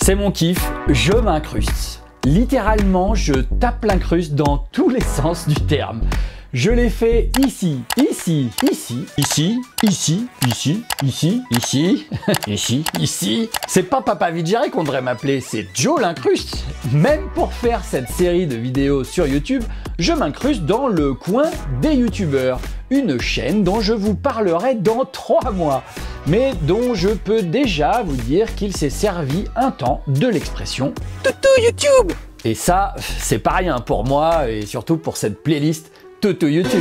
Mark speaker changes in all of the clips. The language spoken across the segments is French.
Speaker 1: C'est mon kiff, je m'incruste. Littéralement, je tape l'incruste dans tous les sens du terme. Je l'ai fait ici, ici, ici, ici, ici, ici, ici, ici, ici, ici. C'est pas Papa Vigéry qu'on devrait m'appeler, c'est Joe l'incruste. Même pour faire cette série de vidéos sur YouTube, je m'incruste dans le coin des youtubeurs. Une chaîne dont je vous parlerai dans 3 mois, mais dont je peux déjà vous dire qu'il s'est servi un temps de l'expression Toutou YouTube. Et ça, c'est pas rien pour moi et surtout pour cette playlist Toutou YouTube.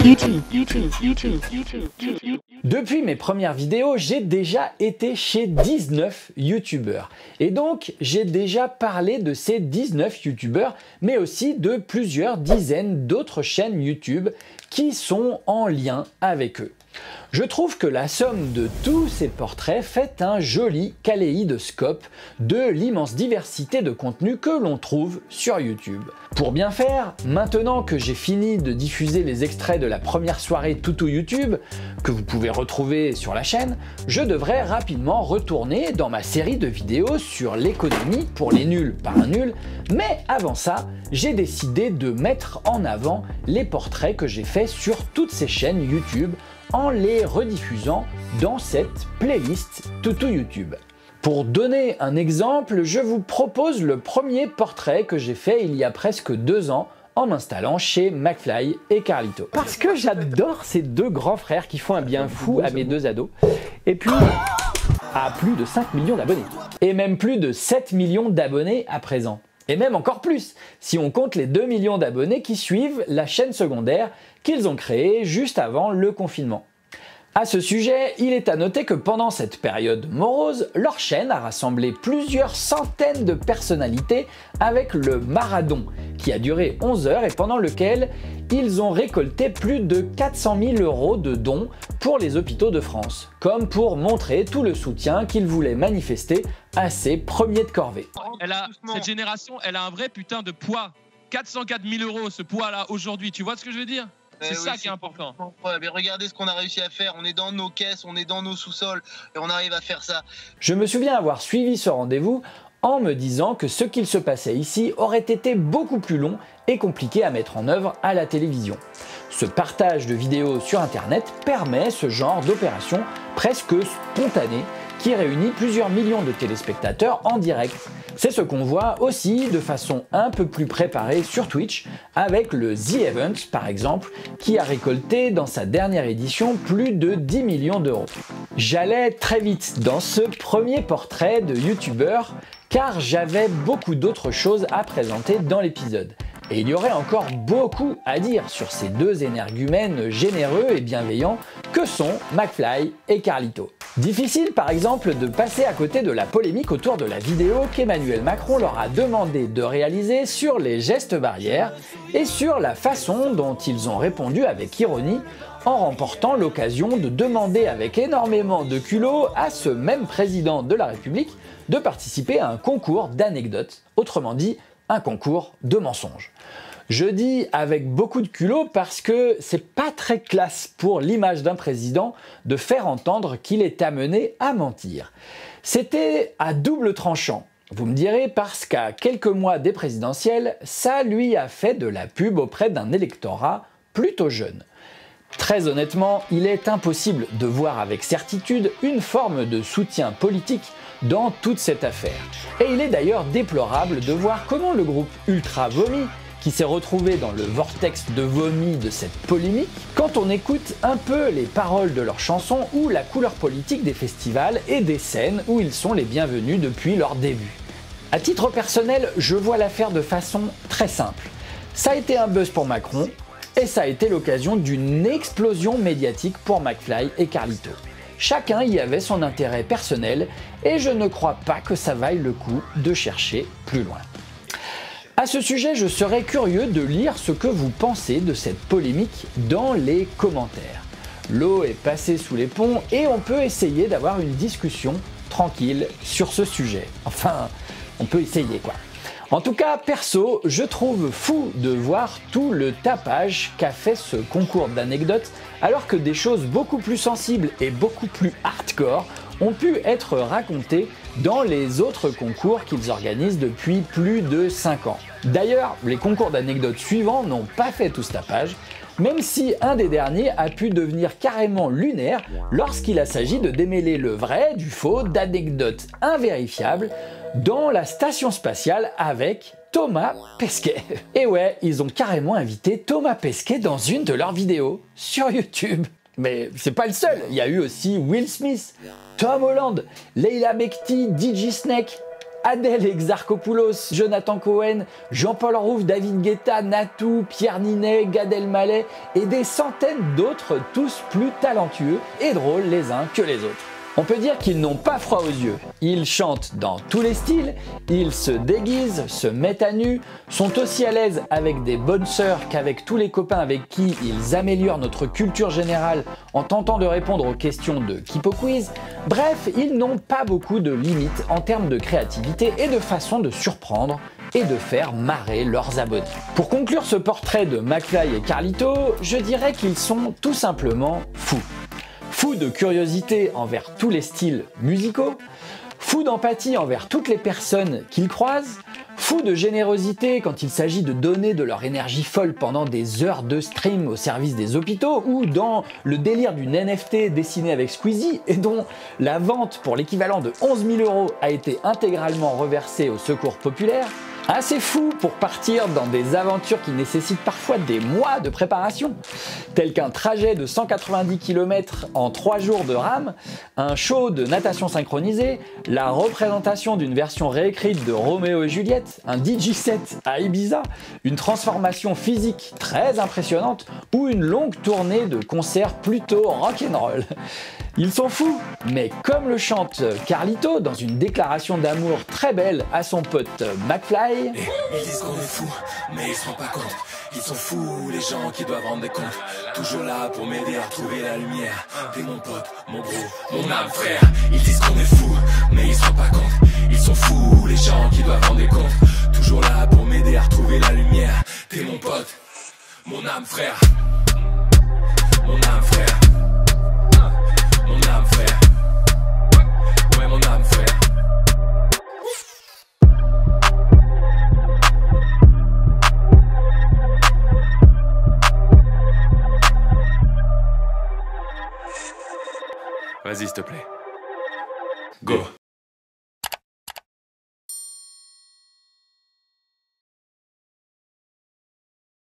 Speaker 1: Depuis mes premières vidéos, j'ai déjà été chez 19 youtubeurs. Et donc, j'ai déjà parlé de ces 19 youtubeurs, mais aussi de plusieurs dizaines d'autres chaînes YouTube qui sont en lien avec eux. Je trouve que la somme de tous ces portraits fait un joli kaléidoscope de l'immense diversité de contenus que l'on trouve sur YouTube. Pour bien faire, maintenant que j'ai fini de diffuser les extraits de la première soirée Toutou YouTube, que vous pouvez retrouver sur la chaîne, je devrais rapidement retourner dans ma série de vidéos sur l'économie pour les nuls par un nul, mais avant ça, j'ai décidé de mettre en avant les portraits que j'ai faits sur toutes ces chaînes YouTube en les rediffusant dans cette playlist Toutou YouTube. Pour donner un exemple, je vous propose le premier portrait que j'ai fait il y a presque 2 ans en m'installant chez McFly et Carlito. Parce que j'adore ces 2 grands frères qui font un bien fou à mes 2 ados. Et puis, à plus de 5 millions d'abonnés. Et même plus de 7 millions d'abonnés à présent. Et même encore plus, si on compte les 2 millions d'abonnés qui suivent la chaîne secondaire qu'ils ont créée juste avant le confinement. À ce sujet, il est à noter que pendant cette période morose, leur chaîne a rassemblé plusieurs centaines de personnalités avec le Marathon, qui a duré 11 heures et pendant lequel ils ont récolté plus de 400 000 € de dons pour les hôpitaux de France, comme pour montrer tout le soutien qu'ils voulaient manifester à ces premiers de corvée.
Speaker 2: Cette génération, elle a un vrai putain de poids. 404 000 € ce poids-là aujourd'hui, tu vois ce que je veux dire? C'est ça qui est important.
Speaker 3: Mais regardez ce qu'on a réussi à faire, on est dans nos caisses, on est dans nos sous-sols et on arrive à faire ça.
Speaker 1: Je me souviens avoir suivi ce rendez-vous en me disant que ce qu'il se passait ici aurait été beaucoup plus long et compliqué à mettre en œuvre à la télévision. Ce partage de vidéos sur internet permet ce genre d'opération presque spontanée qui réunit plusieurs millions de téléspectateurs en direct. C'est ce qu'on voit aussi de façon un peu plus préparée sur Twitch avec le The Event par exemple qui a récolté dans sa dernière édition plus de 10 millions d'euros. J'allais très vite dans ce premier portrait de youtubeur car j'avais beaucoup d'autres choses à présenter dans l'épisode. Et il y aurait encore beaucoup à dire sur ces 2 énergumènes généreux et bienveillants que sont McFly et Carlito. Difficile par exemple de passer à côté de la polémique autour de la vidéo qu'Emmanuel Macron leur a demandé de réaliser sur les gestes barrières et sur la façon dont ils ont répondu avec ironie en remportant l'occasion de demander avec énormément de culot à ce même président de la République de participer à un concours d'anecdotes, autrement dit un concours de mensonges. Je dis avec beaucoup de culot parce que c'est pas très classe pour l'image d'un président de faire entendre qu'il est amené à mentir. C'était à double tranchant. Vous me direz parce qu'à quelques mois des présidentielles, ça lui a fait de la pub auprès d'un électorat plutôt jeune. Très honnêtement, il est impossible de voir avec certitude une forme de soutien politique dans toute cette affaire. Et il est d'ailleurs déplorable de voir comment le groupe Ultra Vomi, qui s'est retrouvé dans le vortex de vomi de cette polémique, quand on écoute un peu les paroles de leurs chansons ou la couleur politique des festivals et des scènes où ils sont les bienvenus depuis leur début. À titre personnel, je vois l'affaire de façon très simple. Ça a été un buzz pour Macron, et ça a été l'occasion d'une explosion médiatique pour McFly et Carlito. Chacun y avait son intérêt personnel et je ne crois pas que ça vaille le coup de chercher plus loin. À ce sujet, je serais curieux de lire ce que vous pensez de cette polémique dans les commentaires. L'eau est passée sous les ponts et on peut essayer d'avoir une discussion tranquille sur ce sujet. Enfin, on peut essayer quoi. En tout cas, perso, je trouve fou de voir tout le tapage qu'a fait ce concours d'anecdotes alors que des choses beaucoup plus sensibles et beaucoup plus hardcore ont pu être racontées dans les autres concours qu'ils organisent depuis plus de 5 ans. D'ailleurs, les concours d'anecdotes suivants n'ont pas fait tout ce tapage, même si un des derniers a pu devenir carrément lunaire lorsqu'il a s'agi de démêler le vrai du faux d'anecdotes invérifiables dans la station spatiale avec Thomas Pesquet. Et ouais, ils ont carrément invité Thomas Pesquet dans une de leurs vidéos sur YouTube. Mais c'est pas le seul, il y a eu aussi Will Smith, Tom Holland, Leila Bekti, DJ Snake, Adèle Exarchopoulos, Jonathan Cohen, Jean-Paul Rouve, David Guetta, Natou, Pierre Ninet, Gad Elmaleh et des centaines d'autres, tous plus talentueux et drôles les uns que les autres. On peut dire qu'ils n'ont pas froid aux yeux. Ils chantent dans tous les styles, ils se déguisent, se mettent à nu, sont aussi à l'aise avec des bonnes sœurs qu'avec tous les copains avec qui ils améliorent notre culture générale en tentant de répondre aux questions de Kipo Quiz. Bref, ils n'ont pas beaucoup de limites en termes de créativité et de façon de surprendre et de faire marrer leurs abonnés. Pour conclure ce portrait de McFly et Carlito, je dirais qu'ils sont tout simplement fous. Fou de curiosité envers tous les styles musicaux, fou d'empathie envers toutes les personnes qu'ils croisent, fou de générosité quand il s'agit de donner de leur énergie folle pendant des heures de stream au service des hôpitaux, ou dans le délire d'une NFT dessinée avec Squeezie et dont la vente pour l'équivalent de 11 000 € a été intégralement reversée au secours populaire. Assez fou pour partir dans des aventures qui nécessitent parfois des mois de préparation, tels qu'un trajet de 190 km en 3 jours de rame, un show de natation synchronisée, la représentation d'une version réécrite de Roméo et Juliette, un DJ set à Ibiza, une transformation physique très impressionnante ou une longue tournée de concerts plutôt rock'n'roll. Ils sont fous, mais comme le chante Carlito dans une déclaration d'amour très belle à son pote McFly.
Speaker 4: Ils disent qu'on est fous, mais ils se rendent pas compte. Ils sont fous, les gens qui doivent rendre des comptes. Toujours là pour m'aider à trouver la lumière. T'es mon pote, mon bro, mon âme frère. Ils disent qu'on est fous, mais ils se rendent pas compte. Ils sont fous, les gens qui doivent rendre des comptes. Toujours là pour m'aider à retrouver la lumière. T'es mon pote, mon âme frère. Mon âme frère. Mon âme frère. Ouais, mon âme frère. Vas-y, s'il te plaît. Go.